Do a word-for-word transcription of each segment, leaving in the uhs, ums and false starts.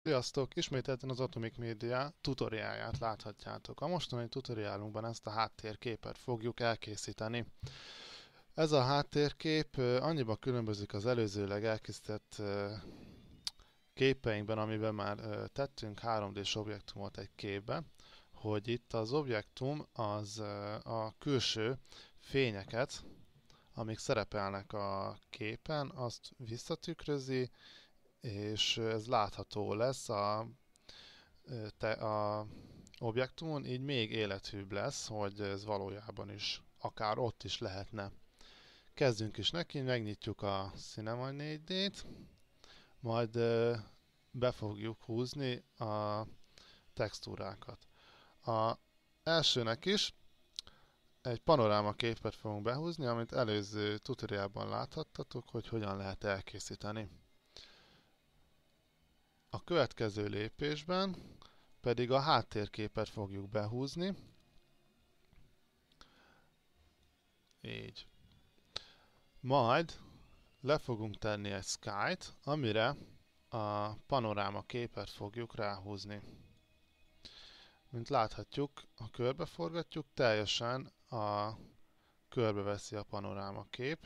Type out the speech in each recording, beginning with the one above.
Sziasztok! Ismételten az Atomic Media tutoriáját láthatjátok. A mostani tutoriálunkban ezt a háttérképet fogjuk elkészíteni. Ez a háttérkép annyiban különbözik az előzőleg elkészített képeinkben, amiben már tettünk három dés objektumot egy képbe, hogy itt az objektum az a külső fényeket, amik szerepelnek a képen, azt visszatükrözi, és ez látható lesz a, te, a objektumon, így még élethűbb lesz, hogy ez valójában is akár ott is lehetne. Kezdjünk is neki, megnyitjuk a Cinema négy dét, majd be fogjuk húzni a textúrákat. A elsőnek is egy panoráma képet fogunk behúzni, amit előző tutoriálban láthattatok, hogy hogyan lehet elkészíteni. A következő lépésben pedig a háttérképet fogjuk behúzni. Így. Majd le fogunk tenni egy skyt, amire a panoráma képet fogjuk ráhúzni. Mint láthatjuk, ha körbeforgatjuk, teljesen a körbeveszi a panoráma kép.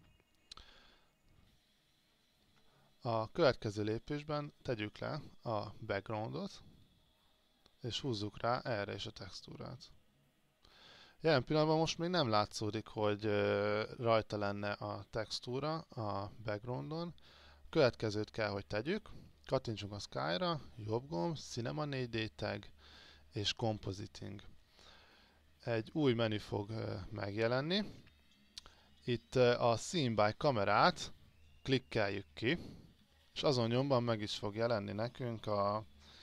A következő lépésben tegyük le a backgroundot, és húzzuk rá erre is a textúrát. Jelen pillanatban most még nem látszódik, hogy rajta lenne a textúra a backgroundon. A következőt kell, hogy tegyük. Kattintsunk a Sky-ra, jobb gomb, Cinema négy dé tag és Compositing. Egy új menü fog megjelenni. Itt a Scene by kamerát klikkeljük ki, és azon nyomban meg is fog jelenni nekünk a,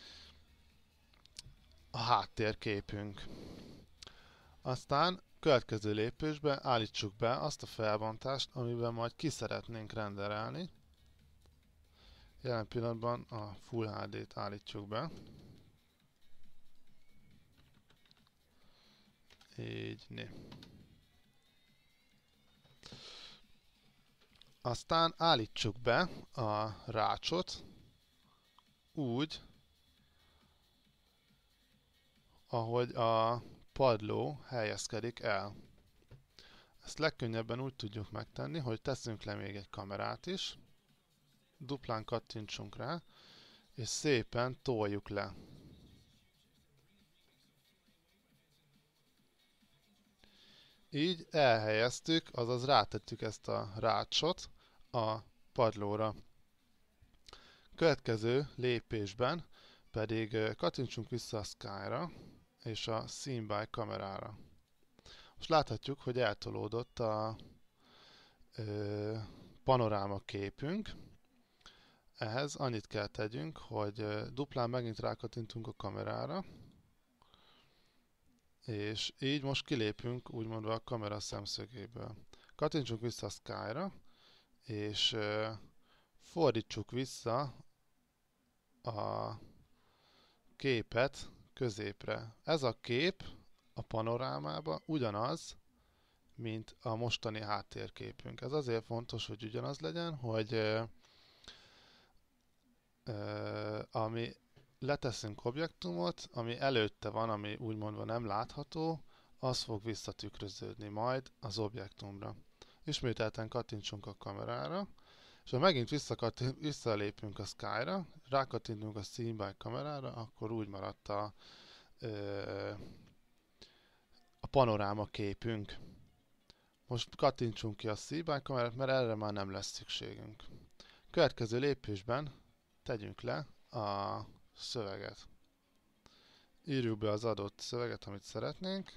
a háttérképünk. Aztán következő lépésben állítsuk be azt a felbontást, amiben majd ki szeretnénk renderelni. Jelen pillanatban a Full há dét állítjuk be. Így, né. Aztán állítsuk be a rácsot úgy, ahogy a padló helyezkedik el. Ezt legkönnyebben úgy tudjuk megtenni, hogy teszünk le még egy kamerát is, duplán kattintsunk rá, és szépen toljuk le. Így elhelyeztük, azaz rátettük ezt a rácsot a padlóra. Következő lépésben pedig kattintsunk vissza a Sky-ra és a Scene by kamerára. Most láthatjuk, hogy eltolódott a ö, panoráma képünk. Ehhez annyit kell tegyünk, hogy duplán megint rákattintunk a kamerára, és így most kilépünk úgymond a kamera szemszögéből. Kattintsunk vissza a Sky-ra, és ö, fordítsuk vissza a képet középre. Ez a kép a panorámában ugyanaz, mint a mostani háttérképünk. Ez azért fontos, hogy ugyanaz legyen, hogy ö, ö, ami leteszünk objektumot, ami előtte van, ami úgymondva nem látható, az fog visszatükröződni majd az objektumra. Ismételten kattintsunk a kamerára, és ha megint visszalépünk a Sky-ra, rákattintunk a Scene by kamerára, akkor úgy maradt a, ö, a panoráma képünk. Most kattintsunk ki a Scene by kamerát, mert erre már nem lesz szükségünk. Következő lépésben tegyünk le a szöveget. Írjuk be az adott szöveget, amit szeretnénk.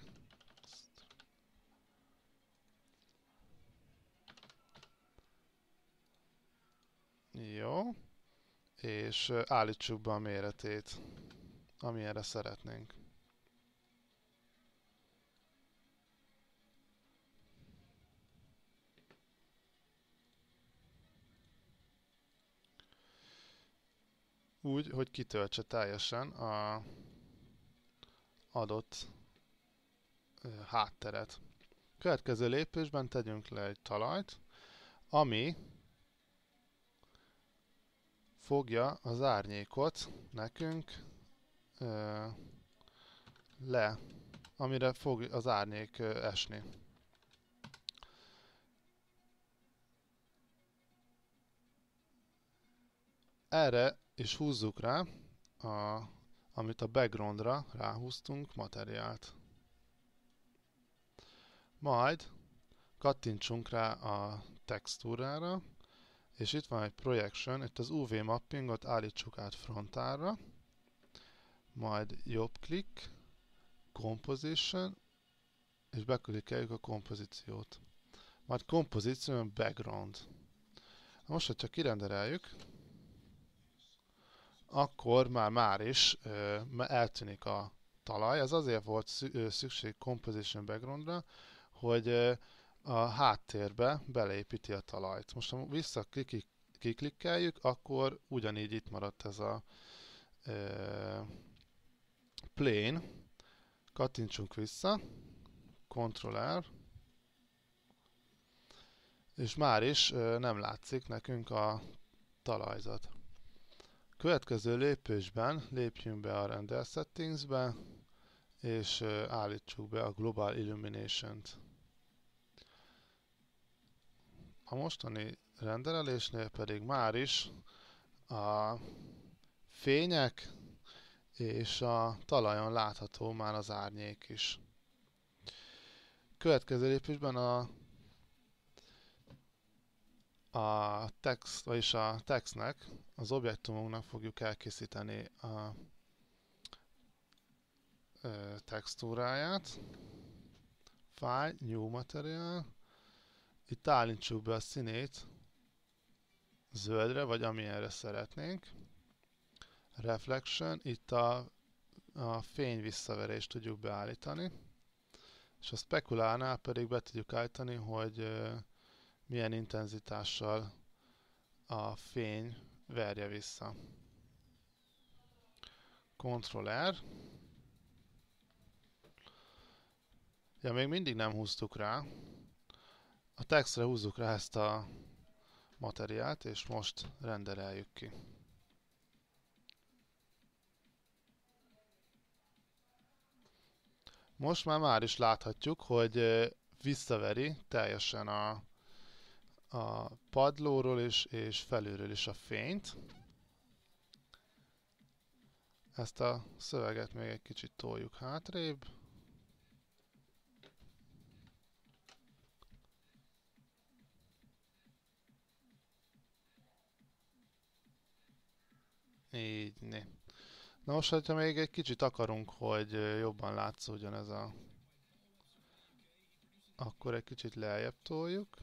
Jó. És állítsuk be a méretét, amilyenre szeretnénk. Úgy, hogy kitöltse teljesen a adott hátteret. Következő lépésben tegyünk le egy talajt, ami fogja az árnyékot nekünk ö, le, amire fog az árnyék ö, esni. Erre is húzzuk rá, a, amit a backgroundra ráhúztunk, materiált. Majd kattintsunk rá a textúrára, és itt van egy projection, itt az u vé mappingot állítsuk át frontálra, majd jobb klik, composition, és beklikkeljük a kompozíciót. Majd composition background. Most, hogyha kirendereljük, akkor már már is ö, eltűnik a talaj. Ez azért volt szükség composition backgroundra, hogy ö, a háttérbe beleépíti a talajt. Most ha vissza kiklikkeljük, akkor ugyanígy itt maradt ez a ö, plane. Kattintsunk vissza, control R, és már is ö, nem látszik nekünk a talajzat. Következő lépésben lépjünk be a Render Settings-be, és ö, állítsuk be a Global Illumination-t. A mostani renderelésnél pedig már is a fények és a talajon látható már az árnyék is. Következő lépésben a, a text, vagyis a textnek, az objektumunknak fogjuk elkészíteni a ö, textúráját. File, New Material. Itt állítsuk be a színét zöldre, vagy amilyenre szeretnénk. Reflection, itt a, a fény visszaverést tudjuk beállítani. És a spekulánál pedig be tudjuk állítani, hogy uh, milyen intenzitással a fény verje vissza. control R. Ja, még mindig nem húztuk rá. A textre húzzuk rá ezt a materiált, és most rendereljük ki. Most már már is láthatjuk, hogy visszaveri teljesen a, a padlóról is, és felülről is a fényt. Ezt a szöveget még egy kicsit toljuk hátrébb. Így, né. Na most, hogyha még egy kicsit akarunk, hogy jobban látszódjon ez a... Akkor egy kicsit lejjebb toljuk.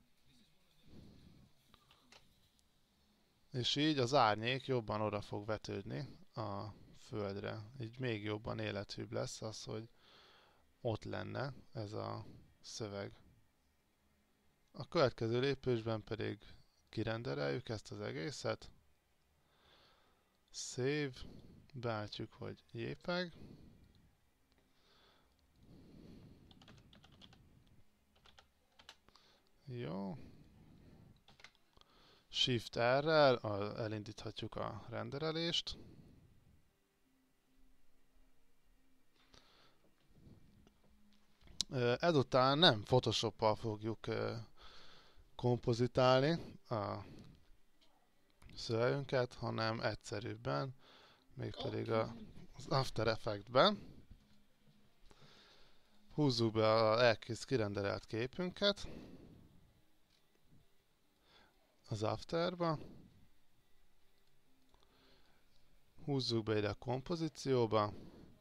És így az árnyék jobban oda fog vetődni a földre. Így még jobban élethűbb lesz az, hogy ott lenne ez a szöveg. A következő lépésben pedig kirendereljük ezt az egészet. Save. Beállítjuk, hogy JPEG. Jó. Shift R-rel elindíthatjuk a renderelést. Ezután nem Photoshop-pal fogjuk kompozitálni a szövegünket, hanem egyszerűbben, mégpedig az After Effects-ben. Húzzuk be az elkész kirenderelt képünket az Afterba. Húzzuk be ide a kompozícióba.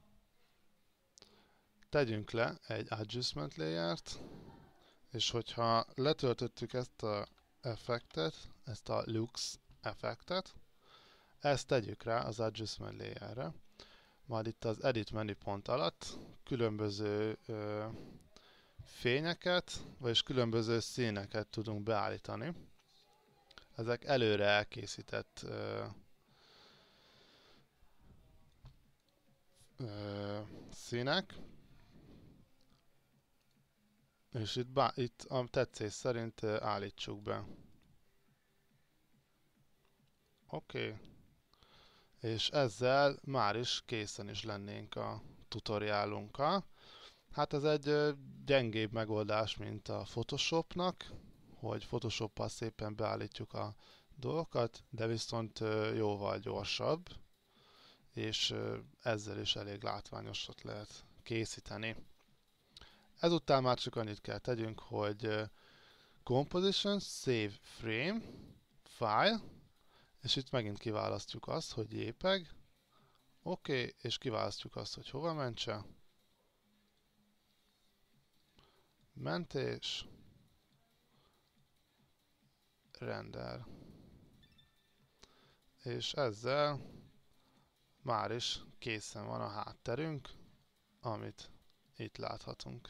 Tegyünk le egy Adjustment Layer-t, és hogyha letöltöttük ezt az effektet, ezt a Lux effektet, ezt tegyük rá az Adjustment Layer-re. Majd itt az Edit menüpont alatt különböző ö, fényeket, vagyis különböző színeket tudunk beállítani. Ezek előre elkészített ö, ö, színek. És itt, bá, itt a tetszés szerint állítsuk be, Oké. Okay. És ezzel már is készen is lennénk a tutoriálunkkal. Hát ez egy ö, gyengébb megoldás, mint a Photoshopnak, hogy Photoshoppal szépen beállítjuk a dolgokat, de viszont ö, jóval gyorsabb, és ö, ezzel is elég látványosat lehet készíteni. Ezután már csak annyit kell tegyünk, hogy ö, Composition, Save Frame, File, és itt megint kiválasztjuk azt, hogy JPEG, oké, okay, és kiválasztjuk azt, hogy hova mentse. Mentés, render. És ezzel már is készen van a hátterünk, amit itt láthatunk.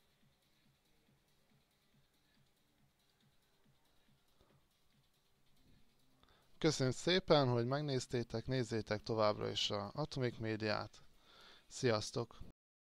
Köszönöm szépen, hogy megnéztétek, nézzétek továbbra is a Atomic Médiát. Sziasztok!